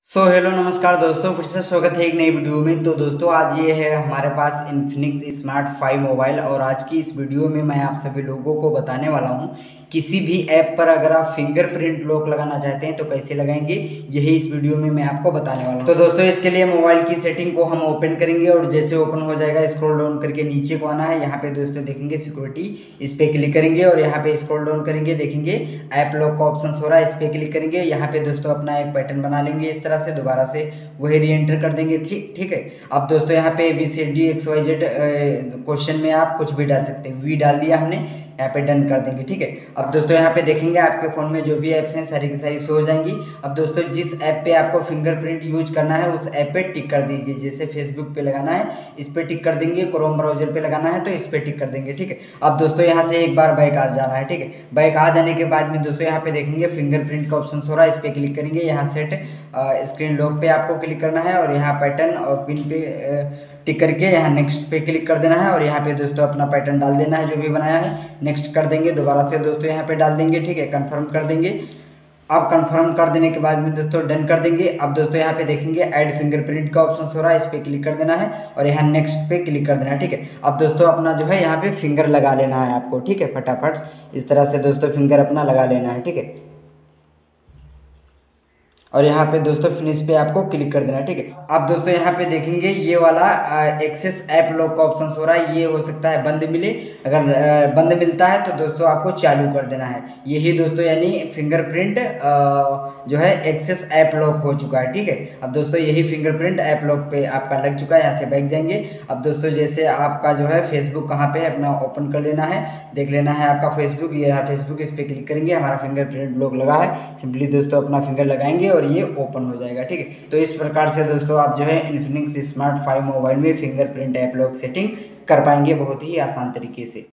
Hello नमस्कार दोस्तों, फिर से स्वागत है एक नई वीडियो में। तो दोस्तों आज ये है हमारे पास इन्फिनिक्स स्मार्ट 5 मोबाइल और आज की इस वीडियो में मैं आप सभी लोगों को बताने वाला हूँ किसी भी ऐप पर अगर आप फिंगरप्रिंट लॉक लगाना चाहते हैं तो कैसे लगाएंगे, यही इस वीडियो में मैं आपको बताने वाला हूँ। तो दोस्तों इसके लिए मोबाइल की सेटिंग को हम ओपन करेंगे और जैसे ओपन हो जाएगा स्क्रॉल डाउन करके नीचे को आना है। यहाँ पे दोस्तों देखेंगे सिक्योरिटी, इस पे क्लिक करेंगे और यहाँ पे स्क्रॉल डाउन करेंगे, देखेंगे ऐप लॉक का ऑप्शन हो रहा है, इस पे क्लिक करेंगे। यहाँ पे दोस्तों अपना एक पैटर्न बना लेंगे इस तरह से, दोबारा से वही री एंटर कर देंगे। ठीक है। अब दोस्तों यहाँ पे ABCD XYZ क्वेश्चन में आप कुछ भी डाल सकते हैं, वी डाल दिया हमने, यहाँ पे डन कर देंगे। ठीक है। अब दोस्तों यहाँ पे देखेंगे आपके फ़ोन में जो भी ऐप्स हैं सारी की सारी शो हो जाएंगी। अब दोस्तों जिस ऐप पे आपको फिंगरप्रिंट यूज करना है उस ऐप पे टिक कर दीजिए। जैसे फेसबुक पे लगाना है इस पे टिक कर देंगे, क्रोम ब्राउजर पे लगाना है तो इस पे टिक कर देंगे। ठीक है। अब दोस्तों यहाँ से एक बार बैक आ जाना है। ठीक है। बैक आ जाने के बाद में दोस्तों यहाँ पे देखेंगे फिंगरप्रिंट का ऑप्शन हो रहा है, इस पे क्लिक करेंगे। यहाँ सेट स्क्रीन लॉक पे आपको क्लिक करना है और यहाँ पैटर्न और पिन पे टिक करके यहाँ नेक्स्ट पे क्लिक कर देना है और यहाँ पे दोस्तों अपना पैटर्न डाल देना है जो भी बनाया है, नेक्स्ट कर देंगे। दोबारा से दोस्तों यहाँ पे डाल देंगे। ठीक है। कंफर्म कर देंगे। अब कंफर्म कर देने के बाद में दोस्तों डन कर देंगे। अब दोस्तों यहाँ पे देखेंगे ऐड फिंगरप्रिंट का ऑप्शन हो रहा है, इस पे क्लिक कर देना है और यहाँ नेक्स्ट पे क्लिक कर देना है। ठीक है। अब दोस्तों अपना जो है यहाँ पे फिंगर लगा लेना है आपको। ठीक है। फटाफट इस तरह से दोस्तों फिंगर अपना लगा लेना है। ठीक है। और यहाँ पे दोस्तों फिनिश पे आपको क्लिक कर देना है। ठीक है। अब दोस्तों यहाँ पे देखेंगे ये वाला एक्सेस ऐप लॉक का ऑप्शन हो रहा है, ये हो सकता है बंद मिले। अगर बंद मिलता है तो दोस्तों आपको चालू कर देना है। यही दोस्तों यानी फिंगरप्रिंट जो है एक्सेस ऐप लॉक हो चुका है। ठीक है। अब दोस्तों यही फिंगरप्रिंट ऐप लॉक पे आपका लग चुका है। यहाँ से बैठ जाएंगे। अब दोस्तों जैसे आपका जो है फेसबुक कहाँ पे है अपना ओपन कर लेना है, देख लेना है आपका फेसबुक, ये रहा फेसबुक, इस पे क्लिक करेंगे। हमारा फिंगरप्रिंट लॉक लगा है, सिंपली दोस्तों अपना फिंगर लगाएंगे और ये ओपन हो जाएगा। ठीक है। तो इस प्रकार से दोस्तों आप जो है इन्फिनिक्स स्मार्ट 5 मोबाइल में फिंगरप्रिंट ऐप लॉक सेटिंग कर पाएंगे बहुत ही आसान तरीके से।